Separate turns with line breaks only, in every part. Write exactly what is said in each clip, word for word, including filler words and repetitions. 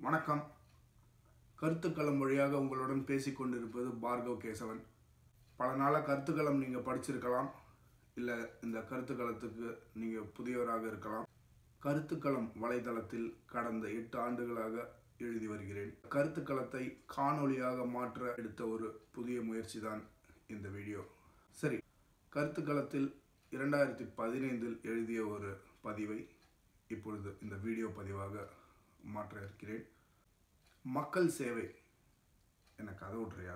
வணக்கம். கருத்துக்களம் வழியாக உங்களுடன் பேசிக் கொண்டிருப்பது பார்கவ் கேசவன். பல நாளாக கருத்துக்களம் நீங்கள் படிச்சிருக்கலாம், இல்லை இந்த கருத்துக்களத்துக்கு நீங்கள் புதியவராக இருக்கலாம். கருத்துக்களம் வலைதளத்தில் கடந்த எட்டு ஆண்டுகளாக எழுதி வருகிறேன். கருத்துக்களத்தை காணொளியாக மாற்ற எடுத்த ஒரு புதிய முயற்சி தான் இந்த வீடியோ. சரி, கருத்துக்களத்தில் இரண்டாயிரத்தி பதினைந்தில் எழுதிய ஒரு பதிவை இப்பொழுது இந்த வீடியோ பதிவாக மாற்ற இருக்கிறேன். மக்கள் சேவை. எனக்கு கதை விட்றியா?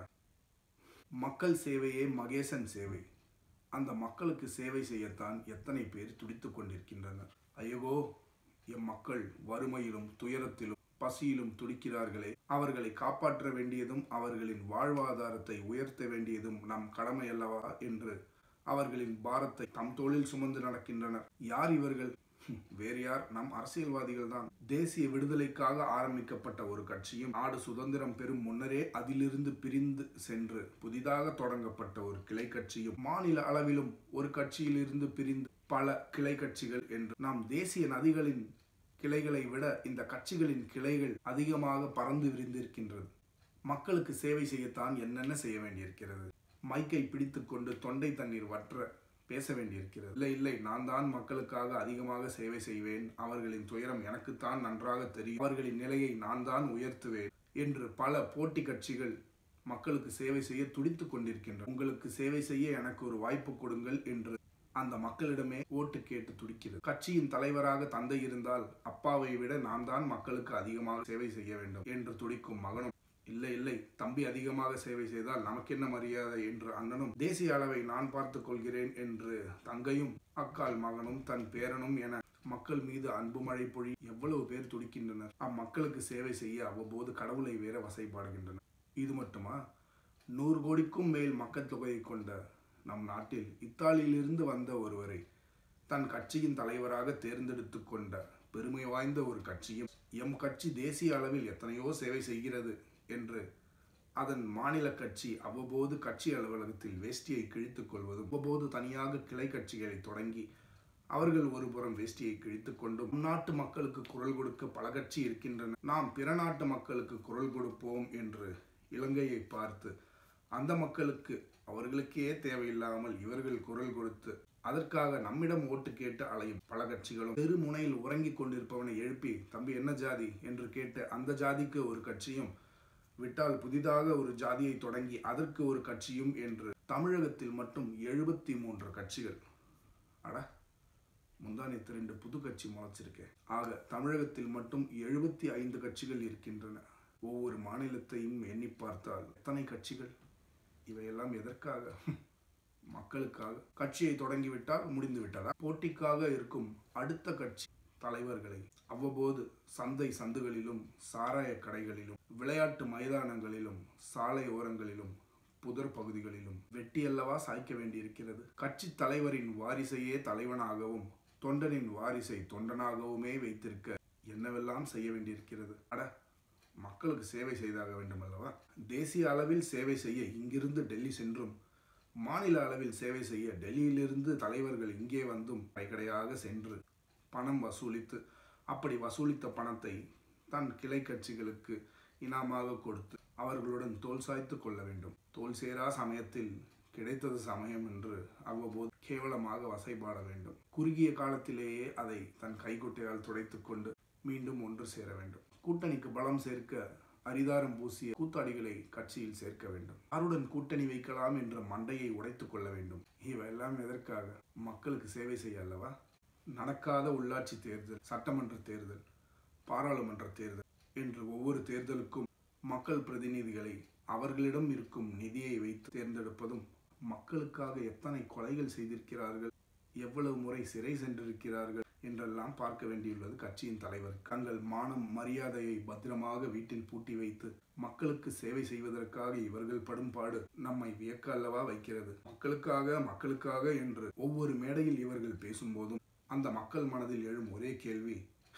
மக்கள் சேவையே மகேசன் சேவை. அந்த மக்களுக்கு சேவை செய்யத்தான் எத்தனை பேர் துடித்து கொண்டிருக்கின்றனர். ஐயோ, எம் மக்கள் வறுமையிலும் துயரத்திலும் பசியிலும் துடிக்கிறார்களே, அவர்களை காப்பாற்ற வேண்டியதும் அவர்களின் வாழ்வாதாரத்தை உயர்த்த வேண்டியதும் நம் கடமை அல்லவா என்று அவர்களின் பாரத்தை தம் தோளில் சுமந்து நடக்கின்றனர். யார் இவர்கள்? வேறு யார்? நம் அரசியல்வாதிகள் தான். தேசிய விடுதலைக்காக ஆரம்பிக்கப்பட்ட ஒரு கட்சியும் நாடு சுதந்திரம் பெறும் முன்னரே அதிலிருந்து பிரிந்து சென்று புதிதாக தொடங்கப்பட்ட ஒரு கிளை கட்சியும் மாநில அளவிலும் ஒரு கட்சியிலிருந்து பிரிந்து பல கிளை கட்சிகள் என்று நாம் தேசிய நதிகளின் கிளைகளை விட இந்த கட்சிகளின் கிளைகள் அதிகமாக பறந்து விரிந்திருக்கின்றது. மக்களுக்கு சேவை செய்யத்தான் என்னென்ன செய்ய வேண்டியிருக்கிறது. மைக்கை பிடித்து கொண்டு தொண்டை தண்ணீர் வற்ற பேச வேண்டியிருக்கிறது. இல்லை இல்லை, நான் தான் மக்களுக்காக அதிகமாக சேவை செய்வேன், அவர்களின் துயரம் எனக்குத்தான் நன்றாக தெரியும், அவர்களின் நிலையை நான் தான் உயர்த்துவேன் என்று பல போட்டி கட்சிகள் மக்களுக்கு சேவை செய்ய துடித்து கொண்டிருக்கின்றன. உங்களுக்கு சேவை செய்ய எனக்கு ஒரு வாய்ப்பு கொடுங்கள் என்று அந்த மக்களிடமே ஓட்டு கேட்டு துடிக்கிறது. கட்சியின் தலைவராக தந்தை இருந்தால் அப்பாவை விட நான் தான் மக்களுக்கு அதிகமாக சேவை செய்ய வேண்டும் என்று துடிக்கும் மகனும், இல்லை இல்லை, தம்பி அதிகமாக சேவை செய்தால் நமக்கு என்ன மரியாதை என்று அண்ணனும், தேசிய அளவை நான் பார்த்துக் கொள்கிறேன் என்று தங்கையும், அக்கால் மகனும் தன் பேரனும் என மக்கள் மீது அன்பு மழை பொழி எவ்வளவு பேர் துடிக்கின்றனர். அம்மக்களுக்கு சேவை செய்ய அவ்வப்போது கடவுளை வேற வசைப்பாடுகின்றனர். இது மட்டுமா? நூறு கோடிக்கும் மேல் மக்கள் தொகையை கொண்ட நம் நாட்டில் இத்தாலியிலிருந்து வந்த ஒருவரை தன் கட்சியின் தலைவராக தேர்ந்தெடுத்து கொண்ட பெருமை வாய்ந்த ஒரு கட்சியும், எம் கட்சி தேசிய அளவில் எத்தனையோ சேவை செய்கிறது என்று அதன் மாநில கட்சி அவ்வப்போது கட்சி அலுவலகத்தில் வேஷ்டியை கிழித்துக் கொள்வதும், அவ்வப்போது தனியாக கிளை கட்சிகளை தொடங்கி அவர்கள் ஒருபுறம் வேஷ்டியை கிழித்துக் கொண்டும், நாட்டு மக்களுக்கு குரல் கொடுக்க பல கட்சி இருக்கின்றன, நாம் பிற நாட்டு மக்களுக்கு குரல் கொடுப்போம் என்று இலங்கையை பார்த்து அந்த மக்களுக்கு அவர்களுக்கே தேவையில்லாமல் இவர்கள் குரல் கொடுத்து அதற்காக நம்மிடம் ஓட்டு கேட்டு அலையும் பல கட்சிகளும், தெரு முனையில் உறங்கிக் கொண்டிருப்பவனை எழுப்பி தம்பி என்ன ஜாதி என்று கேட்டு அந்த ஜாதிக்கு ஒரு கட்சியும், விட்டால் புதிதாக ஒரு ஜாதியை தொடங்கி அதற்கு ஒரு கட்சியும் என்று தமிழகத்தில் மட்டும் எழுபத்தி மூன்று கட்சிகள். அட, முந்தானத்து ரெண்டு புது கட்சி முளைச்சிருக்கேன். ஆக தமிழகத்தில் மட்டும் எழுபத்தி ஐந்து கட்சிகள் இருக்கின்றன. ஒவ்வொரு மாநிலத்தையும் எண்ணி பார்த்தால் எத்தனை கட்சிகள்? இவையெல்லாம் எதற்காக? மக்களுக்காக. கட்சியை தொடங்கிவிட்டால் முடிந்து விட்டதா? போட்டிக்காக இருக்கும் அடுத்த கட்சி தலைவர்களை அவ்வப்போது சந்தை சந்துகளிலும் சாராய கடைகளிலும் விளையாட்டு மைதானங்களிலும் சாலை ஓரங்களிலும் புதர் பகுதிகளிலும் வெட்டியல்லவா சாய்க்க வேண்டியிருக்கிறது. கட்சி தலைவரின் வாரிசையே தலைவனாகவும் தொண்டனின் வாரிசை தொண்டனாகவுமே வைத்திருக்க என்னவெல்லாம் செய்ய வேண்டியிருக்கிறது. அட, மக்களுக்கு சேவை செய்தாக வேண்டும் அல்லவா? தேசிய அளவில் சேவை செய்ய இங்கிருந்து டெல்லி சென்றும், மாநில அளவில் சேவை செய்ய டெல்லியிலிருந்து தலைவர்கள் இங்கே வந்தும் கைக்கடையாக சென்று பணம் வசூலித்து, அப்படி வசூலித்த பணத்தை தன் கிளை கட்சிகளுக்கு இனாமாக கொடுத்து அவர்களுடன் தோல் சாய்த்து கொள்ள வேண்டும். தோல் சேரா சமயத்தில் கிடைத்தது சமயம் என்று அவ்வப்போது கேவலமாக வசைபாட வேண்டும். குறுகிய காலத்திலேயே அதை தன் கைக்குட்டையால் துடைத்து கொண்டு மீண்டும் ஒன்று சேர வேண்டும். கூட்டணிக்கு பலம் சேர்க்க அரிதாரம் பூசிய கூத்தாடிகளை கட்சியில் சேர்க்க வேண்டும். யாருடன் கூட்டணி வைக்கலாம் என்ற மண்டையை உடைத்துக் கொள்ள வேண்டும். இவையெல்லாம் எதற்காக? மக்களுக்கு சேவை செய்ய அல்லவா? நடக்காத உள்ளாட்சி தேர்தல், சட்டமன்ற தேர்தல், பாராளுமன்ற தேர்தல் என்று ஒவ்வொரு தேர்தலுக்கும் மக்கள் பிரதிநிதிகளை அவர்களிடம் இருக்கும் நிதியை வைத்து தேர்ந்தெடுப்பதும், மக்களுக்காக எத்தனை கொலைகள் செய்திருக்கிறார்கள், எவ்வளவு முறை சிறை சென்றிருக்கிறார்கள் என்றெல்லாம் பார்க்க வேண்டியுள்ளது கட்சியின் தலைவர். தங்கள் மானம் மரியாதையை பத்திரமாக வீட்டில் பூட்டி வைத்து மக்களுக்கு சேவை செய்வதற்காக இவர்கள் படும் பாடு நம்மை வியக்க அல்லவா வைக்கிறது. மக்களுக்காக மக்களுக்காக என்று ஒவ்வொரு மேடையில் இவர்கள் பேசும்போதும் அந்த மக்கள் மனதில் எழும் ஒரே கேள்வி,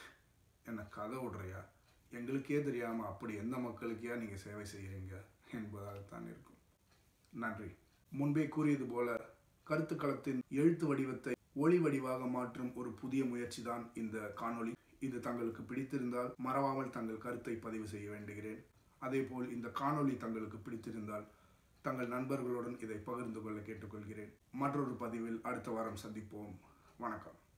என்ன கதை விடுறியா? எங்களுக்கே தெரியாம அப்படி எந்த மக்களுக்கே நீங்க சேவை செய்கிறீங்க என்பதாகத்தான் இருக்கும். நன்றி. முன்பே கூறியது போல கருத்துக்களத்தின் எழுத்து வடிவத்தை ஒளி வடிவாக மாற்றும் ஒரு புதிய முயற்சி தான் இந்த காணொளி. இது தங்களுக்கு பிடித்திருந்தால் மறவாமல் தங்கள் கருத்தை பதிவு செய்ய வேண்டுகிறேன். அதேபோல் இந்த காணொளி தங்களுக்கு பிடித்திருந்தால் தங்கள் நண்பர்களுடன் இதை பகிர்ந்து கொள்ள கேட்டுக்கொள்கிறேன். மற்றொரு பதிவில் அடுத்த வாரம் சந்திப்போம். வணக்கம்.